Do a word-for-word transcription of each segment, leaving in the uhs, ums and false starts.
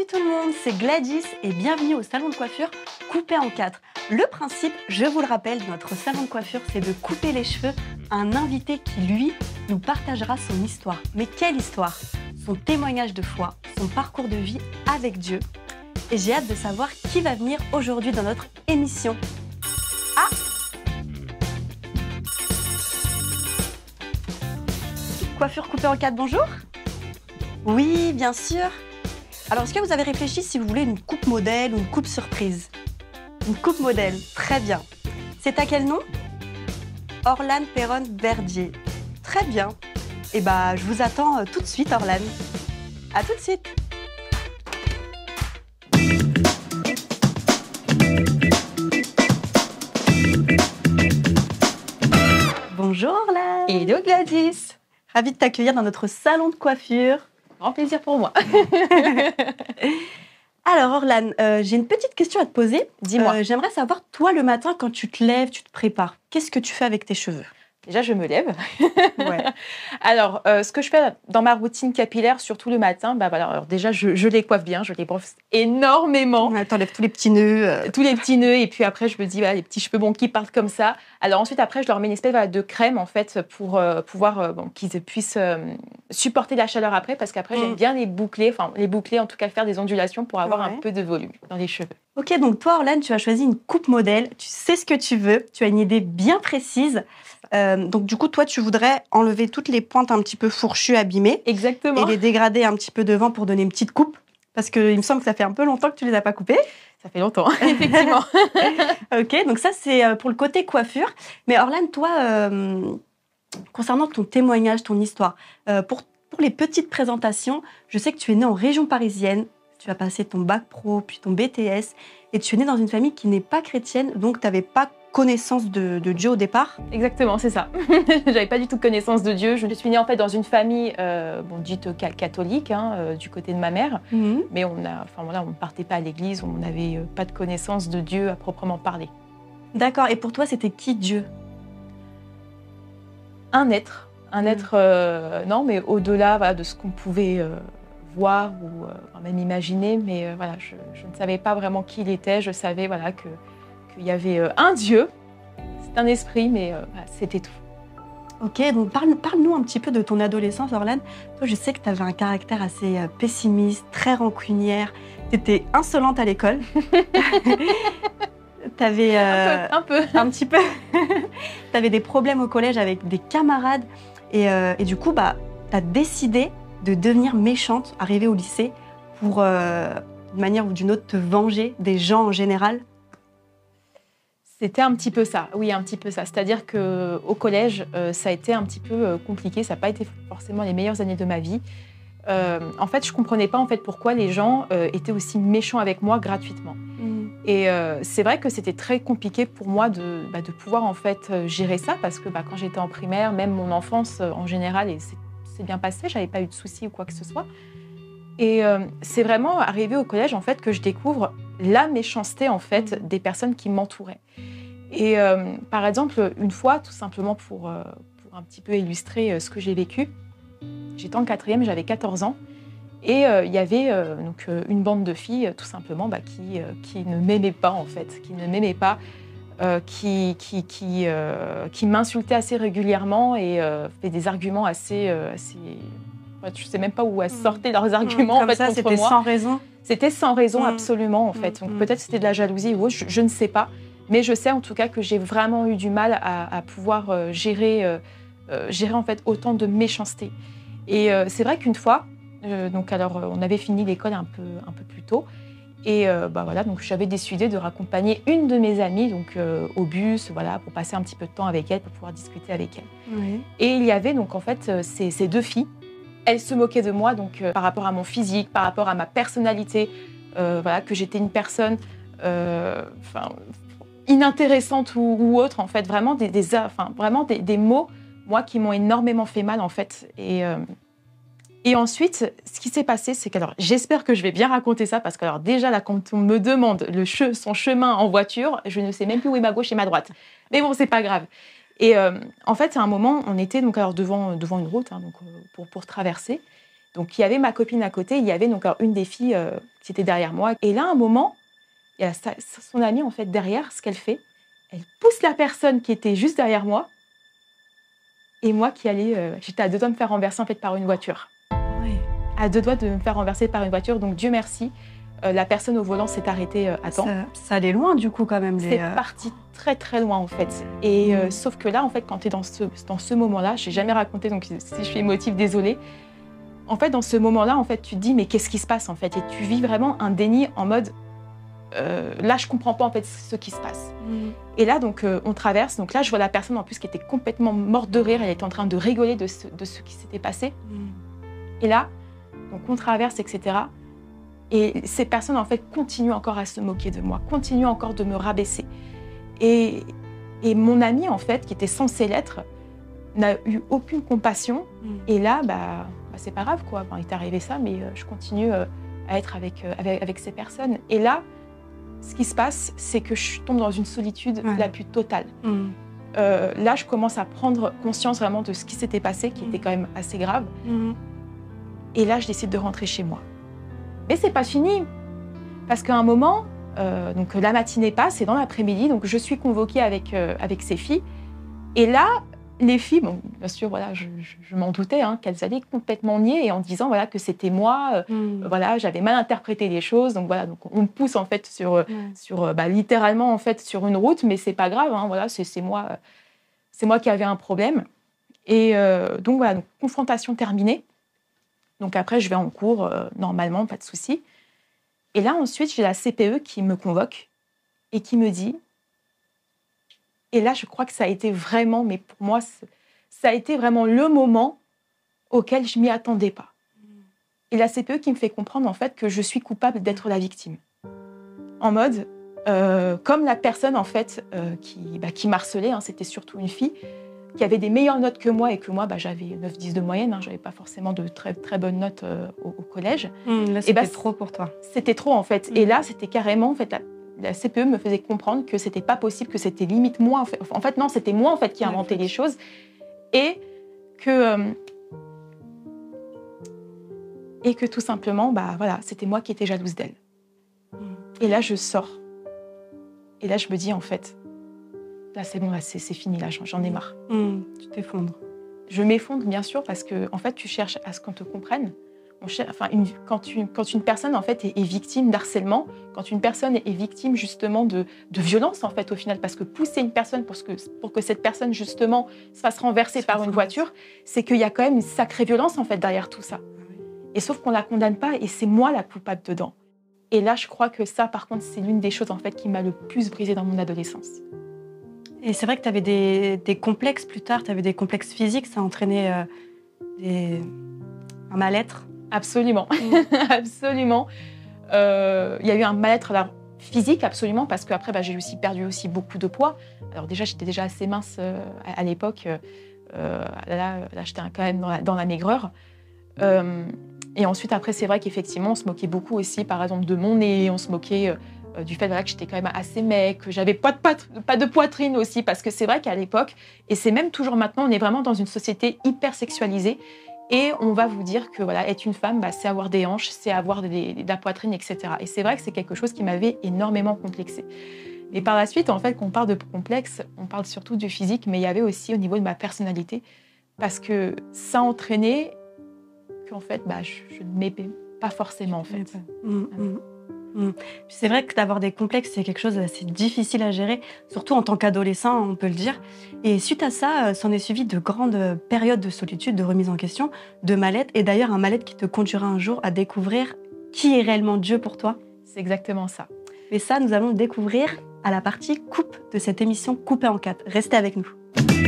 Salut tout le monde, c'est Gladys et bienvenue au salon de coiffure coupé en quatre. Le principe, je vous le rappelle, de notre salon de coiffure, c'est de couper les cheveux à un invité qui, lui, nous partagera son histoire. Mais quelle histoire? Son témoignage de foi, son parcours de vie avec Dieu. Et j'ai hâte de savoir qui va venir aujourd'hui dans notre émission. Ah! Coiffure coupée en quatre, bonjour? Oui, bien sûr. Alors, est-ce que vous avez réfléchi si vous voulez une coupe modèle ou une coupe surprise? Une coupe modèle, très bien. C'est à quel nom? Orlane Perron-Verdier. Très bien. Et bah, je vous attends tout de suite, Orlane. À tout de suite. Bonjour, Orlane. Hello Gladys. Ravie de t'accueillir dans notre salon de coiffure. Grand plaisir pour moi. Alors Orlane, euh, j'ai une petite question à te poser. Dis-moi. Euh, J'aimerais savoir, toi, le matin, quand tu te lèves, tu te prépares, qu'est-ce que tu fais avec tes cheveux? Déjà, je me lève. Ouais. Alors, euh, ce que je fais dans ma routine capillaire, surtout le matin, bah voilà, alors déjà, je, je les coiffe bien, je les brosse énormément. Ouais, t'enlèves tous les petits nœuds. Euh... Tous les petits nœuds, et puis après, je me dis, voilà, les petits cheveux bon, qui partent comme ça. Alors ensuite, après, je leur mets une espèce voilà, de crème, en fait, pour euh, pouvoir euh, bon, qu'ils puissent euh, supporter la chaleur après, parce qu'après, mm. j'aime bien les boucler, enfin, les boucler, en tout cas, faire des ondulations pour avoir ouais. un peu de volume dans les cheveux. Ok, donc toi, Orlane, tu as choisi une coupe modèle, tu sais ce que tu veux, tu as une idée bien précise. Euh, donc du coup, toi, tu voudrais enlever toutes les pointes un petit peu fourchues, abîmées. Exactement. Et les dégrader un petit peu devant pour donner une petite coupe. Parce qu'il me semble que ça fait un peu longtemps que tu ne les as pas coupées. Ça fait longtemps, effectivement. Ok, donc ça, c'est pour le côté coiffure. Mais Orlane, toi, euh, concernant ton témoignage, ton histoire, euh, pour, pour les petites présentations, je sais que tu es née en région parisienne. Tu as passé ton bac pro, puis ton B T S. Et tu es née dans une famille qui n'est pas chrétienne, donc tu n'avais pas connaissance de, de Dieu au départ. Exactement, c'est ça. J'avais pas du tout connaissance de Dieu. Je suis née en fait dans une famille euh, bon, dite catholique, hein, euh, du côté de ma mère. Mm-hmm. Mais on a, enfin voilà, on ne partait pas à l'église, on n'avait euh, pas de connaissance de Dieu à proprement parler. D'accord. Et pour toi, c'était qui Dieu? Un être. Un mm. être, euh, non, mais au-delà voilà, de ce qu'on pouvait euh, voir ou euh, même imaginer. Mais euh, voilà, je, je ne savais pas vraiment qui il était. Je savais voilà, que il y avait euh, un Dieu, c'est un esprit, mais euh, voilà, c'était tout. Ok, donc parle, parle-nous un petit peu de ton adolescence, Orlane. Toi, je sais que tu avais un caractère assez euh, pessimiste, très rancunière. Tu étais insolente à l'école. Tu avais euh, un, peu, un peu. Un petit peu. Tu avais des problèmes au collège avec des camarades. Et, euh, et du coup, bah, tu as décidé de devenir méchante, arrivée au lycée, pour, euh, d'une manière ou d'une autre, te venger des gens en général. C'était un petit peu ça, oui, un petit peu ça. C'est-à-dire qu'au collège, euh, ça a été un petit peu euh, compliqué. Ça n'a pas été forcément les meilleures années de ma vie. Euh, en fait, je ne comprenais pas en fait, pourquoi les gens euh, étaient aussi méchants avec moi gratuitement. Mmh. Et euh, c'est vrai que c'était très compliqué pour moi de, bah, de pouvoir en fait, gérer ça parce que bah, quand j'étais en primaire, même mon enfance euh, en général, et c'est, c'est bien passé, je n'avais pas eu de soucis ou quoi que ce soit. Et euh, c'est vraiment arrivé au collège en fait, que je découvre la méchanceté en fait, des personnes qui m'entouraient. Et euh, par exemple, une fois, tout simplement pour, euh, pour un petit peu illustrer euh, ce que j'ai vécu, j'étais en quatrième, j'avais quatorze ans, et il euh, y avait euh, donc, euh, une bande de filles, tout simplement, bah, qui, euh, qui ne m'aimaient pas, en fait, qui ne m'aimaient pas, euh, qui, qui, qui, euh, qui m'insultaient assez régulièrement et euh, fait des arguments assez... Euh, assez... Je ne sais même pas où elles sortaient leurs arguments mmh, en fait, ça, contre c'était moi. Sans raison. C'était sans raison, mmh. absolument, en fait. Mmh. Donc, peut-être c'était de la jalousie ou autre, je, je ne sais pas. Mais je sais en tout cas que j'ai vraiment eu du mal à, à pouvoir euh, gérer, euh, euh, gérer en fait, autant de méchanceté. Et euh, c'est vrai qu'une fois, euh, donc, alors, on avait fini l'école un peu, un peu plus tôt. Et euh, bah, voilà, donc, j'avais décidé de raccompagner une de mes amies donc, euh, au bus voilà, pour passer un petit peu de temps avec elle, pour pouvoir discuter avec elle. Oui. Et il y avait donc, en fait, ces, ces deux filles. Elles se moquaient de moi donc, euh, par rapport à mon physique, par rapport à ma personnalité, euh, voilà, que j'étais une personne euh, inintéressante ou, ou autre, en fait. Vraiment, des, des, enfin, vraiment des, des mots, moi, qui m'ont énormément fait mal, en fait. Et, euh, et ensuite, ce qui s'est passé, c'est que, alors, j'espère que je vais bien raconter ça, parce que, alors, déjà, là, quand on me demande le che- son chemin en voiture, je ne sais même plus où est ma gauche et ma droite. Mais bon, c'est pas grave. Et euh, en fait, à un moment, on était donc alors devant, devant une route hein, donc, pour, pour traverser. Donc, il y avait ma copine à côté, il y avait donc alors, une des filles euh, qui était derrière moi. Et là, à un moment, il y a sa, son amie, en fait, derrière, ce qu'elle fait, elle pousse la personne qui était juste derrière moi. Et moi qui allais, euh, j'étais à deux doigts de me faire renverser, en fait, par une voiture. Oui. À deux doigts de me faire renverser par une voiture. Donc, Dieu merci, euh, la personne au volant s'est arrêtée euh, à temps. Ça, ça allait loin, du coup, quand même. C'est les, euh... parti très, très loin, en fait. Et euh, mmh. sauf que là, en fait, quand tu es dans ce, dans ce moment-là, je n'ai jamais raconté, donc si je suis émotive, désolée. En fait, dans ce moment-là, en fait, tu te dis, mais qu'est-ce qui se passe, en fait? Et tu vis vraiment un déni en mode, euh, là, je comprends pas, en fait, ce qui se passe. Mmh. Et là, donc, euh, on traverse. Donc là, je vois la personne, en plus, qui était complètement morte de rire. Elle était en train de rigoler de ce, de ce qui s'était passé. Mmh. Et là, donc, on traverse, et cetera. Et ces personnes, en fait, continuent encore à se moquer de moi, continuent encore de me rabaisser. Et, et mon ami, en fait, qui était censé l'être, n'a eu aucune compassion. Mmh. Et là, bah, bah, c'est pas grave, quoi. Enfin, il t'est arrivé ça, mais euh, je continue euh, à être avec, euh, avec, avec ces personnes. Et là, ce qui se passe, c'est que je tombe dans une solitude ouais. la plus totale. Mmh. Euh, là, je commence à prendre conscience vraiment de ce qui s'était passé, qui mmh. était quand même assez grave. Mmh. Et là, je décide de rentrer chez moi. Mais c'est pas fini, parce qu'à un moment, euh, donc la matinée passe, et dans l'après-midi, donc je suis convoquée avec, euh, avec ces filles. Et là, les filles, bon, bien sûr, voilà, je, je, je m'en doutais, hein, qu'elles allaient complètement nier et en disant voilà, que c'était moi, euh, mmh. voilà, j'avais mal interprété les choses. Donc voilà, donc on me pousse en fait sur, mmh. sur bah, littéralement en fait sur une route, mais c'est pas grave, hein, voilà, c'est, c'est moi, c'est moi qui avais un problème. Et euh, donc voilà, donc, confrontation terminée. Donc après, je vais en cours euh, normalement, pas de souci. Et là ensuite, j'ai la C P E qui me convoque et qui me dit. Et là, je crois que ça a été vraiment, mais pour moi, ça a été vraiment le moment auquel je ne m'y attendais pas. Et la C P E qui me fait comprendre en fait que je suis coupable d'être la victime. En mode, euh, comme la personne en fait euh, qui, bah, qui m'harcelait, hein, c'était surtout une fille, qui avait des meilleures notes que moi et que moi, bah, j'avais neuf dix de moyenne, hein, je n'avais pas forcément de très, très bonnes notes euh, au, au collège. Mmh, là, c'était bah, trop pour toi. C'était trop en fait. Mmh. Et là, c'était carrément, en fait, la, la C P E me faisait comprendre que c'était pas possible, que c'était limite moi. En fait, en fait non, c'était moi en fait qui inventais ouais, les choses. Et que, euh, et que tout simplement, bah, voilà, c'était moi qui étais jalouse d'elle. Mmh. Et là, je sors. Et là, je me dis, en fait, là, c'est bon, là, c'est, c'est fini, là, j'en, j'en ai marre. Mmh, tu t'effondres. Je m'effondre, bien sûr, parce que, en fait, tu cherches à ce qu'on te comprenne. On cherche, enfin, une, quand, une, quand une personne, en fait, est, est victime d'harcèlement, quand une personne est victime, justement, de, de violence, en fait, au final, parce que pousser une personne pour que, pour que cette personne, justement, se fasse renverser par une voiture, c'est qu'il y a quand même une sacrée violence, en fait, derrière tout ça. Et sauf qu'on ne la condamne pas, et c'est moi la coupable dedans. Et là, je crois que ça, par contre, c'est l'une des choses, en fait, qui m'a le plus brisée dans mon adolescence. Et c'est vrai que tu avais des, des complexes plus tard, tu avais des complexes physiques, ça a entraîné euh, des... un mal-être. Absolument, mmh. absolument. Il euh, y a eu un mal-être là, physique, absolument, parce qu'après, bah, j'ai aussi perdu aussi beaucoup de poids. Alors déjà, j'étais déjà assez mince euh, à, à l'époque. Euh, là, là, j'étais quand même dans la, dans la maigreur. Euh, et ensuite, après, c'est vrai qu'effectivement, on se moquait beaucoup aussi, par exemple, de mon nez. On se moquait euh, du fait voilà, que j'étais quand même assez maigre, que j'avais pas de, pat- pas de poitrine aussi, parce que c'est vrai qu'à l'époque, et c'est même toujours maintenant, on est vraiment dans une société hyper sexualisée. Et on va vous dire que voilà, être une femme, bah, c'est avoir des hanches, c'est avoir des, de la poitrine, et cetera. Et c'est vrai que c'est quelque chose qui m'avait énormément complexée. Et par la suite, en fait, quand on parle de complexe, on parle surtout du physique, mais il y avait aussi au niveau de ma personnalité, parce que ça entraînait qu'en fait, bah, je, je ne m'aimais pas forcément, en fait. Mmh, mmh. Mmh. C'est vrai que d'avoir des complexes, c'est quelque chose d'assez difficile à gérer, surtout en tant qu'adolescent, on peut le dire. Et suite à ça, s'en est suivi de grandes périodes de solitude, de remise en question, de mal-être, et d'ailleurs un mal-être qui te conduira un jour à découvrir qui est réellement Dieu pour toi. C'est exactement ça. Et ça, nous allons le découvrir à la partie coupe de cette émission Coupée en quatre. Restez avec nous.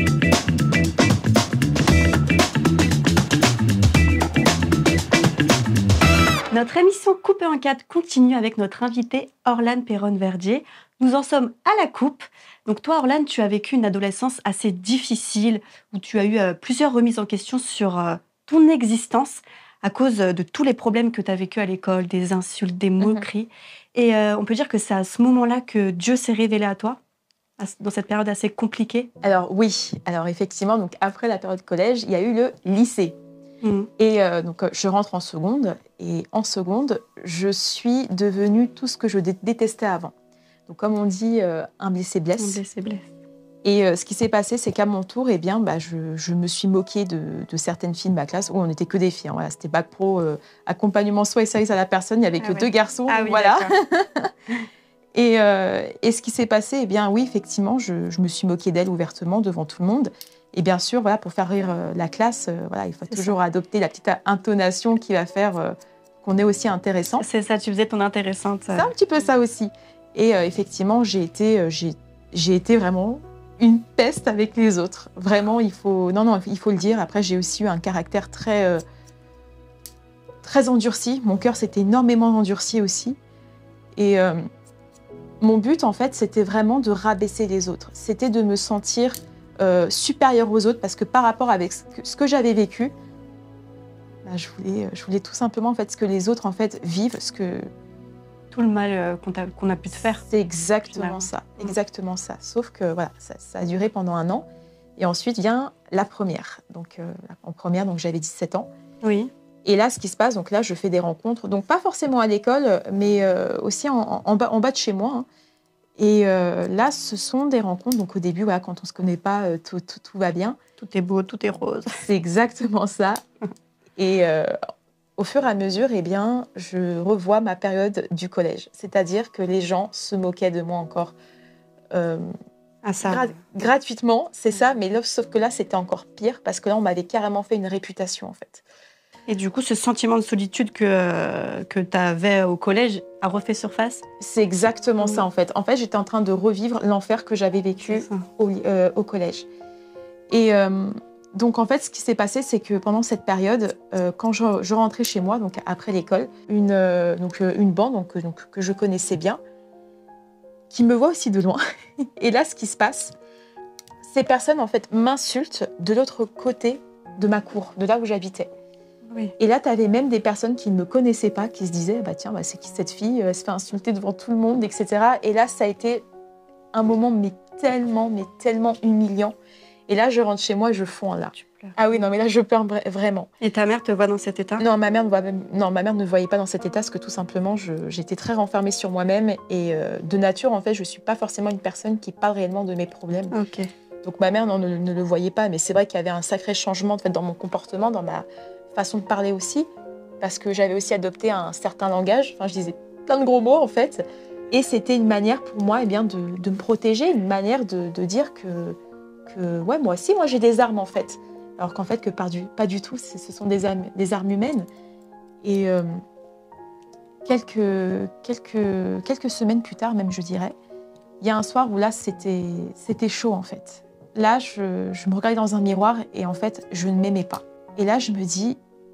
Notre émission Coupée en quatre continue avec notre invitée Orlane Perron-Verdier. Nous en sommes à la coupe. Donc toi, Orlane, tu as vécu une adolescence assez difficile où tu as eu euh, plusieurs remises en question sur euh, ton existence à cause de tous les problèmes que tu as vécu à l'école, des insultes, des moqueries. Mm-hmm. Et euh, on peut dire que c'est à ce moment-là que Dieu s'est révélé à toi, dans cette période assez compliquée. Alors oui, alors effectivement, donc après la période collège, il y a eu le lycée. Mmh. Et euh, donc, euh, je rentre en seconde. Et en seconde, je suis devenue tout ce que je dé- détestais avant. Donc, comme on dit, euh, un blessé blesse. Un blessé blesse. Et euh, ce qui s'est passé, c'est qu'à mon tour, eh bien, bah, je, je me suis moquée de, de certaines filles de ma classe où on n'était que des filles. Hein, voilà, c'était bac pro, euh, accompagnement soins et services à la personne. Il n'y avait Ah que ouais. deux garçons. Ah donc oui, voilà. d'accord. Et, euh, et ce qui s'est passé, eh bien, oui, effectivement, je, je me suis moquée d'elle ouvertement devant tout le monde. Et bien sûr, voilà, pour faire rire euh, la classe, euh, voilà, il faut C'est toujours ça. adopter la petite intonation qui va faire euh, qu'on est aussi intéressant. C'est ça, tu faisais ton intéressante. C'est un petit peu ça aussi. Et euh, effectivement, j'ai été, euh, j'ai, j'ai été vraiment une peste avec les autres. Vraiment, il faut, non, non, il faut le dire. Après, j'ai aussi eu un caractère très, euh, très endurci. Mon cœur s'était énormément endurci aussi. Et euh, mon but, en fait, c'était vraiment de rabaisser les autres. C'était de me sentir euh, supérieure aux autres parce que par rapport avec ce que, ce que j'avais vécu, bah, je voulais, je voulais tout simplement en fait ce que les autres en fait vivent, ce que Tout le mal euh, qu'on, t'a- qu'on a pu te faire. c'est exactement Finalement. ça, Mm. exactement ça. Sauf que voilà, ça, ça a duré pendant un an. Et ensuite vient la première. Donc euh, en première, donc j'avais dix-sept ans. Oui. Et là, ce qui se passe, donc là, je fais des rencontres, donc pas forcément à l'école, mais euh, aussi en, en, bas, en bas de chez moi. Hein. Et euh, là, ce sont des rencontres. Donc au début, voilà, quand on se connaît pas, euh, tout, tout, tout va bien. Tout est beau, tout est rose. C'est exactement ça. Et euh, au fur et à mesure, eh bien, je revois ma période du collège. C'est-à-dire que les gens se moquaient de moi encore. Euh, Ah ça. Gra- gratuitement, c'est ça, mais là, sauf que là, c'était encore pire parce que là, on m'avait carrément fait une réputation en fait. Et du coup, ce sentiment de solitude que, euh, que tu avais au collège a refait surface. C'est exactement Mmh. ça en fait. En fait, j'étais en train de revivre l'enfer que j'avais vécu C'est ça. au, euh, au collège. Et euh, donc en fait, ce qui s'est passé, c'est que pendant cette période, euh, quand je, je rentrais chez moi, donc après l'école, une, euh, donc, euh, une bande donc, donc, que je connaissais bien, qui me voit aussi de loin. Et là, ce qui se passe, ces personnes en fait m'insultent de l'autre côté de ma cour, de là où j'habitais. Oui. Et là, tu avais même des personnes qui ne me connaissaient pas, qui se disaient bah, « Tiens, bah, c'est qui cette fille ? Elle se fait insulter devant tout le monde, et cetera » Et là, ça a été un moment mais tellement, mais tellement humiliant. Et là, je rentre chez moi, je fonds là. Tu pleures. Ah oui, non, mais là, je pleure vra- vraiment. Et ta mère te voit dans cet état? Non, ma mère ne voit même- non, ma mère ne voyait pas dans cet état parce que tout simplement, je- j'étais très renfermée sur moi-même. Et euh, de nature, en fait, je ne suis pas forcément une personne qui parle réellement de mes problèmes. Ok. Donc ma mère non, ne, ne le voyait pas, mais c'est vrai qu'il y avait un sacré changement en fait, dans mon comportement, dans ma façon de parler aussi, parce que j'avais aussi adopté un certain langage. Enfin, je disais plein de gros mots en fait, et c'était une manière pour moi eh bien, de, de me protéger, une manière de, de dire que, que ouais, moi aussi, moi j'ai des armes en fait, alors qu'en fait que pas du, pas du tout, c'est- ce sont des armes, des armes humaines. Et euh, quelques, quelques, quelques semaines plus tard, même je dirais, il y a un soir où là c'était, c'était chaud en fait. Là, je, je me regardais dans un miroir et en fait, je ne m'aimais pas. Et là, je me dis,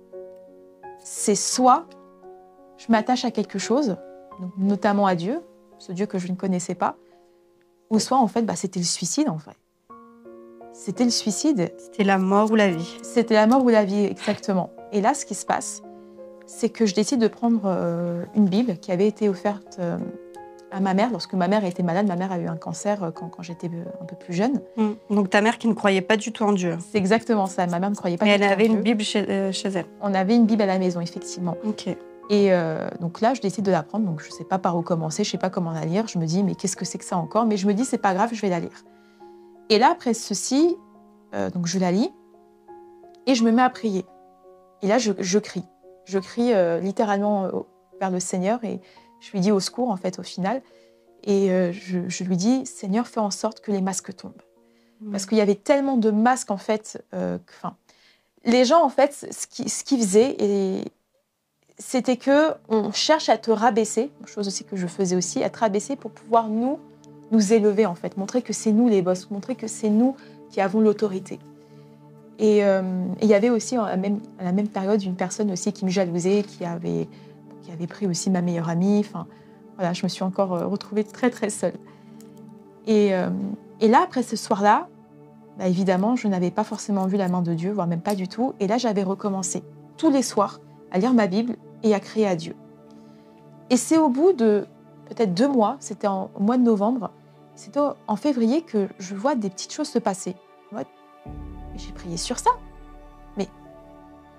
c'est soit je m'attache à quelque chose, donc notamment à Dieu, ce Dieu que je ne connaissais pas, ou soit en fait, bah, c'était le suicide en fait. C'était le suicide, C'était la mort ou la vie. c'était la mort ou la vie exactement. Et là, ce qui se passe, c'est que je décide de prendre euh, une Bible qui avait été offerte euh, à ma mère lorsque ma mère était malade. Ma mère a eu un cancer euh, quand, quand j'étais un peu plus jeune. Mm. Donc ta mère qui ne croyait pas du tout en Dieu. C'est exactement ça. Ma mère ne croyait pas. Mais du elle tout en avait une Dieu. Bible chez, euh, chez elle. On avait une Bible à la maison, effectivement. Ok. Et euh, donc là, je décide de la prendre. Donc je ne sais pas par où commencer, je ne sais pas comment la lire. Je me dis, mais qu'est-ce que c'est que ça encore? Mais je me dis, c'est pas grave, je vais la lire. Et là, après ceci, euh, donc je la lis et je me mets à prier. Et là, je, je crie. Je crie euh, littéralement euh, vers le Seigneur et je lui dis au secours, en fait, au final. Et euh, je, je lui dis, Seigneur, fais en sorte que les masques tombent. Mm. Parce qu'il y avait tellement de masques, en fait. Euh, que, enfin, les gens, en fait, ce qu'ils ce qu'ils faisaient, et c'était qu'on cherche à te rabaisser, chose aussi que je faisais aussi, à te rabaisser pour pouvoir nous, nous élever, en fait. Montrer que c'est nous les boss, montrer que c'est nous qui avons l'autorité. Et euh, il y avait aussi, à la, même, à la même période, une personne aussi qui me jalousait, qui avait, qui avait pris aussi ma meilleure amie. Enfin, voilà, je me suis encore retrouvée très, très seule. Et, euh, et là, après ce soir-là, bah, évidemment, je n'avais pas forcément vu la main de Dieu, voire même pas du tout. Et là, j'avais recommencé tous les soirs à lire ma Bible et à crier à Dieu. Et c'est au bout de peut-être deux mois, c'était en, au mois de novembre, c'était en février que je vois des petites choses se passer. Ouais, j'ai prié sur ça. Mais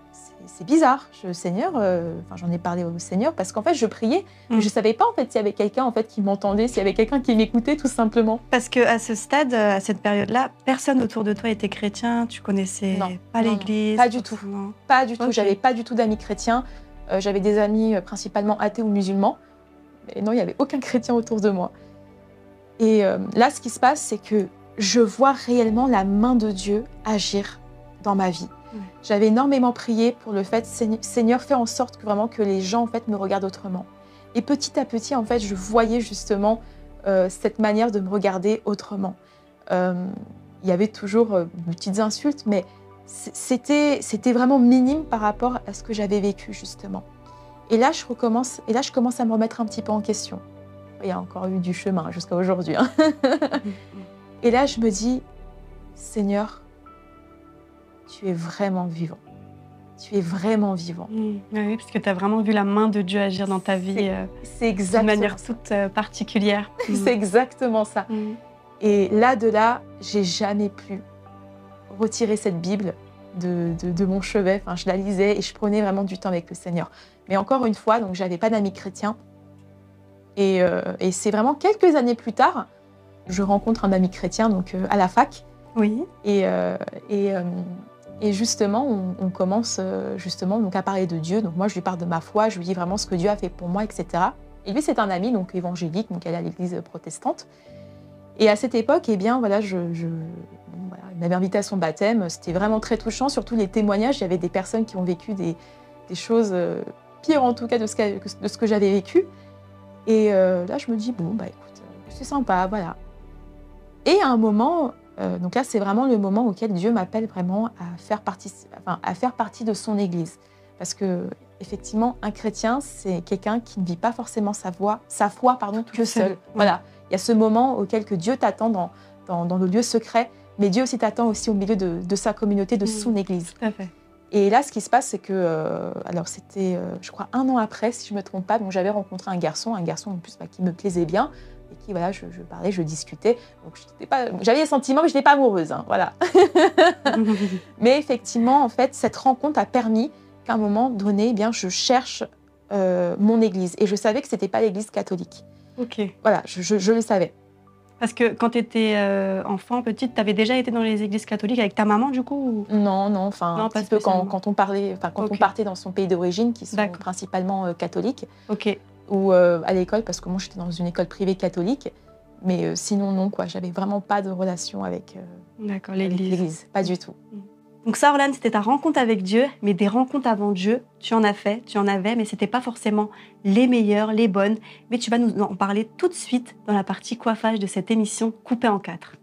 c'est bizarre, je, Seigneur, euh, enfin, j'en ai parlé au Seigneur parce qu'en fait, je priais, Mm. mais je ne savais pas en fait s'il y avait quelqu'un en fait qui m'entendait, s'il y avait quelqu'un qui m'écoutait tout simplement. Parce qu'à ce stade, à cette période-là, personne autour de toi était chrétien, tu connaissais Non, pas non, l'église. non, pas du tout. forcément. Pas du tout, Ok. j'avais pas du tout d'amis chrétiens, euh, j'avais des amis euh, principalement athées ou musulmans, mais non, il n'y avait aucun chrétien autour de moi. Et euh, là, ce qui se passe, c'est que je vois réellement la main de Dieu agir dans ma vie. Ouais. J'avais énormément prié pour le fait, Seigneur, Seigneur, fais en sorte que vraiment que les gens en fait me regardent autrement. Et petit à petit, en fait, je voyais justement euh, cette manière de me regarder autrement. Euh, il y avait toujours euh, de petites insultes, mais c'était c'était vraiment minime par rapport à ce que j'avais vécu justement. Et là, je recommence, et là, je commence à me remettre un petit peu en question. Il y a encore eu du chemin jusqu'à aujourd'hui. Hein. Et là, je me dis, Seigneur, tu es vraiment vivant. Tu es vraiment vivant. Mm. Oui, parce que tu as vraiment vu la main de Dieu agir dans ta vie euh, C'est exactement d'une manière ça. toute euh, particulière. Mm. C'est exactement ça. Mm. Et là, de là, j'ai jamais pu retirer cette Bible de, de, de mon chevet. Enfin, je la lisais et je prenais vraiment du temps avec le Seigneur. Mais encore une fois, donc, j'avais pas d'amis chrétiens. Et, euh, et c'est vraiment quelques années plus tard, je rencontre un ami chrétien donc, euh, à la fac. Oui. Et, euh, et, euh, et justement, on, on commence euh, justement donc, à parler de Dieu. Donc moi, je lui parle de ma foi, je lui dis vraiment ce que Dieu a fait pour moi, et cetera. Et lui, c'est un ami donc évangélique, donc elle est à l'église protestante. Et à cette époque, eh bien, voilà, je, je, bon, voilà, il m'avait invité à son baptême. C'était vraiment très touchant, surtout les témoignages. Il y avait des personnes qui ont vécu des, des choses euh, pires, en tout cas, de ce que, de ce que j'avais vécu. Et euh, là, je me dis, bon, bah écoute, c'est sympa, voilà. Et à un moment, euh, donc là, c'est vraiment le moment auquel Dieu m'appelle vraiment à faire partie, enfin, à faire partie de son Église. Parce que, effectivement, un chrétien, c'est quelqu'un qui ne vit pas forcément sa, voix, sa foi pardon, que seul. seul. Voilà. Il y a ce moment auquel que Dieu t'attend dans, dans, dans le lieu secret, mais Dieu aussi t'attend aussi au milieu de, de sa communauté, de Mmh. son Église. Tout à fait. Et là, ce qui se passe, c'est que, euh, alors c'était, euh, je crois, un an après, si je ne me trompe pas, donc j'avais rencontré un garçon, un garçon en plus bah, qui me plaisait bien, et qui, voilà, je, je parlais, je discutais. Donc, pas, j'avais le sentiment que je n'étais pas amoureuse, hein, voilà. Mais effectivement, en fait, cette rencontre a permis qu'à un moment donné, eh bien, je cherche euh, mon église. Et je savais que ce n'était pas l'église catholique. Ok. Voilà, je, je, je le savais. Parce que quand tu étais euh, enfant, petite, tu avais déjà été dans les églises catholiques avec ta maman, du coup ou... Non, non, enfin, Non, un pas petit peu quand, spécialement. quand on parlait, enfin, quand Ok. on partait dans son pays d'origine, qui sont D'accord. principalement euh, catholiques, Ok. ou euh, à l'école, parce que moi, j'étais dans une école privée catholique. Mais euh, sinon, non, quoi. J'avais vraiment pas de relation avec, euh, D'accord, avec l'église. l'église. Pas du tout. Donc ça, Orlane, c'était ta rencontre avec Dieu, mais des rencontres avant Dieu, tu en as fait, tu en avais, mais c'était pas forcément les meilleures, les bonnes. Mais tu vas nous en parler tout de suite dans la partie coiffage de cette émission coupée en quatre.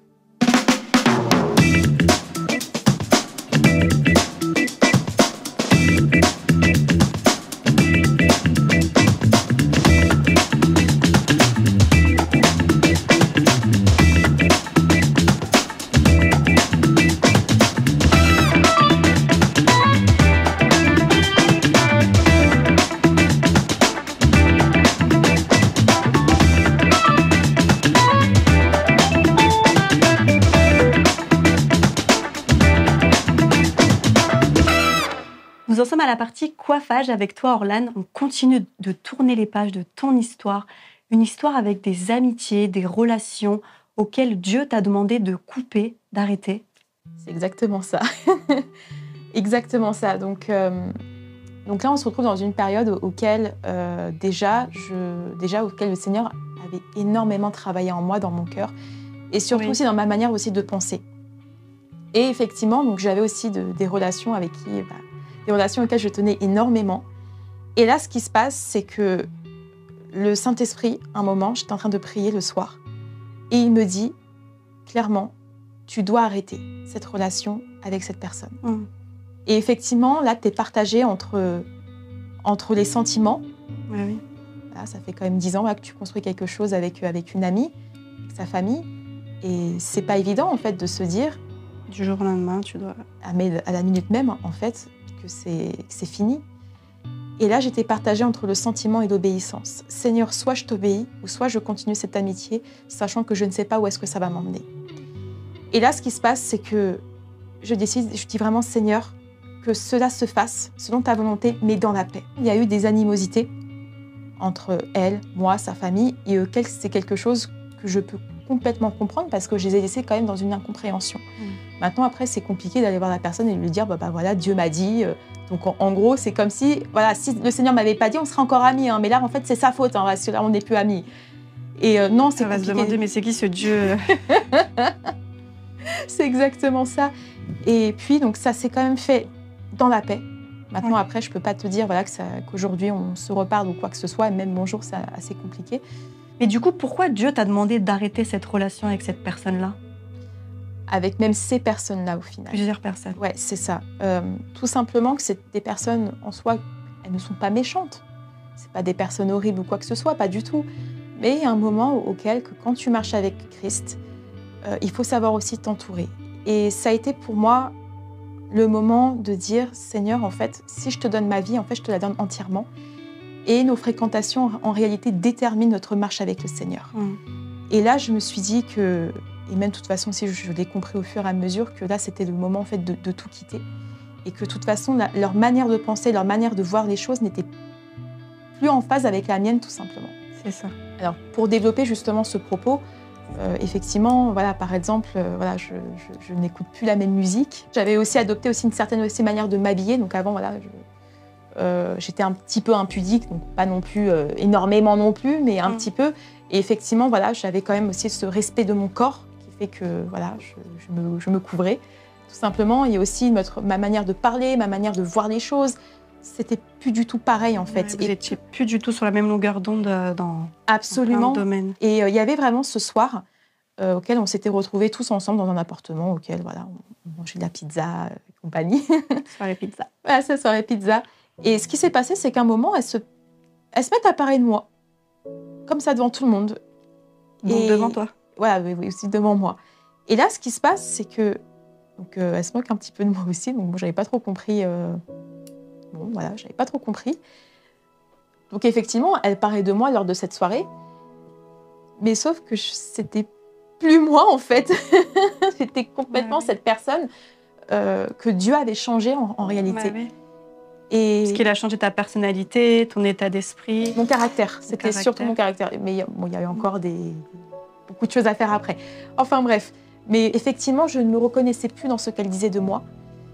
Nous en sommes à la partie coiffage avec toi, Orlane. On continue de tourner les pages de ton histoire. Une histoire avec des amitiés, des relations auxquelles Dieu t'a demandé de couper, d'arrêter. C'est exactement ça. Exactement ça. Donc, euh, donc là, on se retrouve dans une période auquel, euh, déjà, je, déjà, auquel le Seigneur avait énormément travaillé en moi, dans mon cœur, et surtout Oui. aussi dans ma manière aussi de penser. Et effectivement, donc j'avais aussi de, des relations avec qui, bah, des relations auxquelles je tenais énormément. Et là, ce qui se passe, c'est que le Saint-Esprit, un moment, j'étais en train de prier le soir, et il me dit clairement, tu dois arrêter cette relation avec cette personne. Mmh. Et effectivement, là, tu es partagé entre, entre les sentiments. Oui, oui. Là, ça fait quand même dix ans là, que tu construis quelque chose avec, avec une amie, avec sa famille. Et c'est pas évident, en fait, de se dire, Du jour au lendemain, tu dois... à, à la minute même, en fait, que c'est, que c'est fini. Et là, j'étais partagée entre le sentiment et l'obéissance. Seigneur, soit je t'obéis, ou soit je continue cette amitié, sachant que je ne sais pas où est-ce que ça va m'emmener. Et là, ce qui se passe, c'est que je décide, je dis vraiment, Seigneur, que cela se fasse selon ta volonté, mais dans la paix. Il y a eu des animosités entre elle, moi, sa famille, et euh, c'est quelque chose que je peux complètement comprendre parce que je les ai laissés quand même dans une incompréhension. Mmh. Maintenant, après, c'est compliqué d'aller voir la personne et lui dire bah, bah voilà, Dieu m'a dit. Donc, en, en gros, c'est comme si, voilà, si le Seigneur m'avait pas dit, on serait encore amis. Hein, mais là, en fait, c'est sa faute, hein, parce que là, on n'est plus amis. Et euh, non, c'est compliqué. On va se demander, mais c'est qui ce Dieu? C'est exactement ça. Et puis, donc, ça s'est quand même fait dans la paix. Maintenant, ouais. Après, je peux pas te dire voilà, que ça, qu'aujourd'hui, on se reparle ou quoi que ce soit. Et même bonjour, c'est assez compliqué. Mais du coup, pourquoi Dieu t'a demandé d'arrêter cette relation avec cette personne-là? Avec même ces personnes-là, au final. Plusieurs personnes. Ouais, c'est ça. Euh, tout simplement que c'est des personnes, en soi, elles ne sont pas méchantes. C'est pas des personnes horribles ou quoi que ce soit, pas du tout. Mais il y a un moment auquel, que quand tu marches avec Christ, euh, il faut savoir aussi t'entourer. Et ça a été pour moi le moment de dire, Seigneur, en fait, si je te donne ma vie, en fait, je te la donne entièrement. Et nos fréquentations, en réalité, déterminent notre marche avec le Seigneur. Mmh. Et là, je me suis dit que, et même de toute façon, si je, je l'ai compris au fur et à mesure, que là, c'était le moment en fait, de, de tout quitter. Et que de toute façon, la, leur manière de penser, leur manière de voir les choses n'était plus en phase avec la mienne, tout simplement. C'est ça. Alors, pour développer justement ce propos, euh, effectivement, voilà, par exemple, euh, voilà, je, je, je n'écoute plus la même musique. J'avais aussi adopté aussi une certaine aussi manière de m'habiller. Donc avant, voilà, je, Euh, j'étais un petit peu impudique, donc pas non plus euh, énormément non plus, mais un mmh. petit peu. Et effectivement, voilà, j'avais quand même aussi ce respect de mon corps qui fait que voilà, je, je, me, je me couvrais, tout simplement. Il y a aussi notre, ma manière de parler, ma manière de voir les choses. C'était plus du tout pareil, en fait. Ouais, vous n'étiez plus du tout sur la même longueur d'onde dans, Absolument. dans plein de domaines. Et il euh, y avait vraiment ce soir euh, auquel on s'était retrouvés tous ensemble dans un appartement, auquel voilà, on, on mangeait de la pizza et compagnie. Soirée pizza. Voilà, ça, soirée pizza. Et ce qui s'est passé, c'est qu'à un moment, elles se, elles se mettent à parler de moi, comme ça, devant tout le monde. Donc et... devant toi? Voilà, oui, oui, aussi devant moi. Et là, ce qui se passe, c'est que... Donc, euh, elles se moquent un petit peu de moi aussi, donc bon, j'avais pas trop compris... Euh... Bon, voilà, j'avais pas trop compris. Donc, effectivement, elles parlaient de moi lors de cette soirée, mais sauf que je... c'était plus moi, en fait. C'était complètement ouais, cette personne euh, que Dieu avait changée, en, en réalité. Ouais, ouais. Et... Parce qu'il a changé ta personnalité, ton état d'esprit. Mon caractère, c'était surtout mon caractère. Mais bon, il y a eu encore des... beaucoup de choses à faire après. Enfin bref, mais effectivement, je ne me reconnaissais plus dans ce qu'elle disait de moi.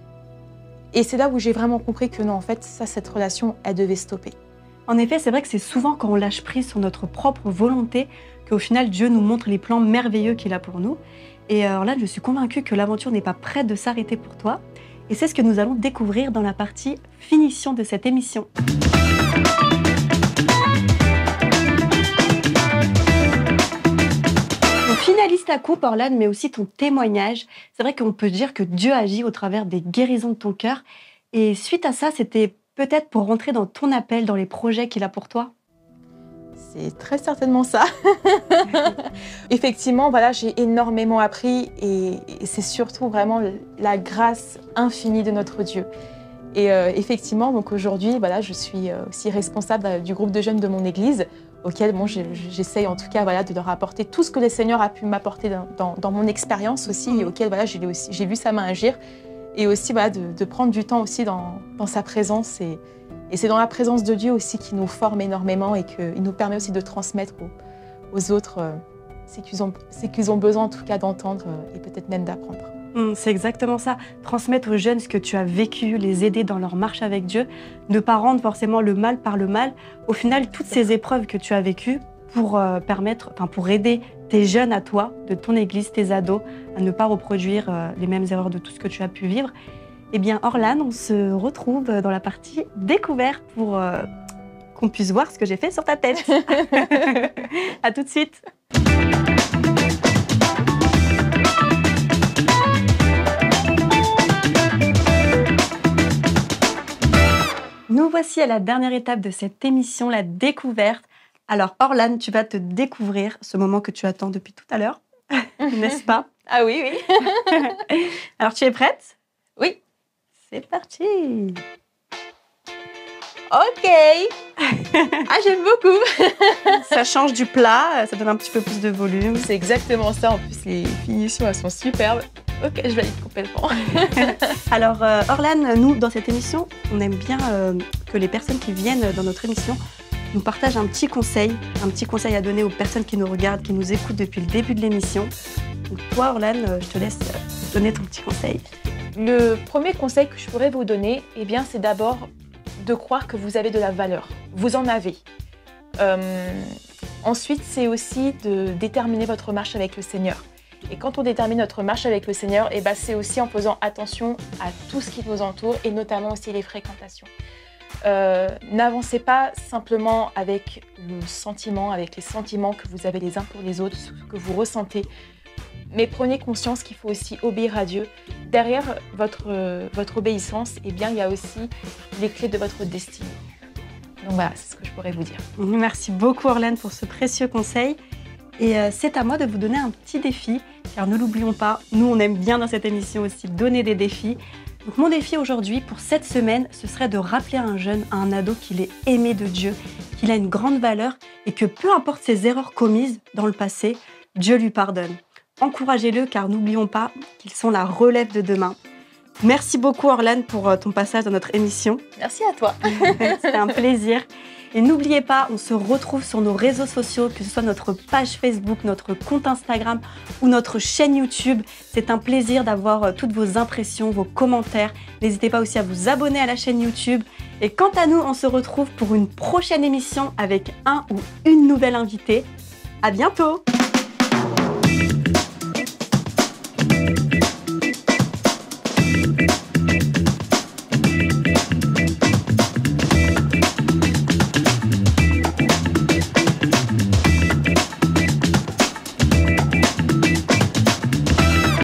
Et c'est là où j'ai vraiment compris que non, en fait, ça, cette relation, elle devait stopper. En effet, c'est vrai que c'est souvent quand on lâche prise sur notre propre volonté qu'au final, Dieu nous montre les plans merveilleux qu'il a pour nous. Et alors là, je suis convaincue que l'aventure n'est pas prête de s'arrêter pour toi. Et c'est ce que nous allons découvrir dans la partie finition de cette émission. On finalise ta coupe, Orlane, mais aussi ton témoignage. C'est vrai qu'on peut dire que Dieu agit au travers des guérisons de ton cœur. Et suite à ça, c'était peut-être pour rentrer dans ton appel, dans les projets qu'il a pour toi? C'est très certainement ça. Effectivement, voilà, j'ai énormément appris et, et c'est surtout vraiment la grâce infinie de notre Dieu. Et euh, effectivement, donc aujourd'hui, voilà, je suis aussi responsable du groupe de jeunes de mon église, auquel bon, j'essaye en tout cas voilà, de leur apporter tout ce que le Seigneur a pu m'apporter dans, dans, dans mon expérience aussi, mmh. et auquel voilà, j'ai aussi, j'ai vu sa main agir, et aussi voilà, de, de prendre du temps aussi dans, dans sa présence. Et, Et c'est dans la présence de Dieu aussi qui nous forme énormément et qu'il nous permet aussi de transmettre aux, aux autres euh, ce qu'ils ont, ce qu'ils ont besoin en tout cas d'entendre euh, et peut-être même d'apprendre. Mmh, c'est exactement ça. Transmettre aux jeunes ce que tu as vécu, les aider dans leur marche avec Dieu, ne pas rendre forcément le mal par le mal. Au final, toutes ces épreuves que tu as vécues pour, euh, permettre, enfin, pour aider tes jeunes à toi, de ton église, tes ados, à ne pas reproduire euh, les mêmes erreurs de tout ce que tu as pu vivre. Eh bien, Orlane, on se retrouve dans la partie découverte pour euh, qu'on puisse voir ce que j'ai fait sur ta tête. À tout de suite. Nous voici à la dernière étape de cette émission, la découverte. Alors, Orlane, tu vas te découvrir ce moment que tu attends depuis tout à l'heure, n'est-ce pas? Ah oui, oui. Alors, tu es prête? Oui. C'est parti. Ok. Ah, j'aime beaucoup. Ça change du plat, ça donne un petit peu plus de volume. C'est exactement ça. En plus, les finitions, elles sont superbes. Ok, je valide complètement. Alors, euh, Orlane, nous, dans cette émission, on aime bien euh, que les personnes qui viennent dans notre émission nous partagent un petit conseil, un petit conseil à donner aux personnes qui nous regardent, qui nous écoutent depuis le début de l'émission. Donc toi, Orlane, je te laisse donner ton petit conseil. Le premier conseil que je pourrais vous donner, eh bien, c'est d'abord de croire que vous avez de la valeur. Vous en avez. Euh, ensuite, c'est aussi de déterminer votre marche avec le Seigneur. Et quand on détermine notre marche avec le Seigneur, eh ben, c'est aussi en faisant attention à tout ce qui nous entoure et notamment aussi les fréquentations. Euh, n'avancez pas simplement avec le sentiment, avec les sentiments que vous avez les uns pour les autres, ce que vous ressentez, mais prenez conscience qu'il faut aussi obéir à Dieu. Derrière votre, euh, votre obéissance, eh bien, il y a aussi les clés de votre destinée. Donc voilà, c'est ce que je pourrais vous dire. Merci beaucoup Orlane pour ce précieux conseil. Et euh, c'est à moi de vous donner un petit défi, car ne l'oublions pas, nous on aime bien dans cette émission aussi donner des défis. Donc mon défi aujourd'hui, pour cette semaine, ce serait de rappeler à un jeune, à un ado qu'il est aimé de Dieu, qu'il a une grande valeur et que peu importe ses erreurs commises dans le passé, Dieu lui pardonne. Encouragez-le car n'oublions pas qu'ils sont la relève de demain. Merci beaucoup Orlane pour ton passage dans notre émission. Merci à toi. C'était un plaisir. Et n'oubliez pas, on se retrouve sur nos réseaux sociaux, que ce soit notre page Facebook, notre compte Instagram ou notre chaîne YouTube. C'est un plaisir d'avoir toutes vos impressions, vos commentaires. N'hésitez pas aussi à vous abonner à la chaîne YouTube. Et quant à nous, on se retrouve pour une prochaine émission avec un ou une nouvelle invitée. À bientôt!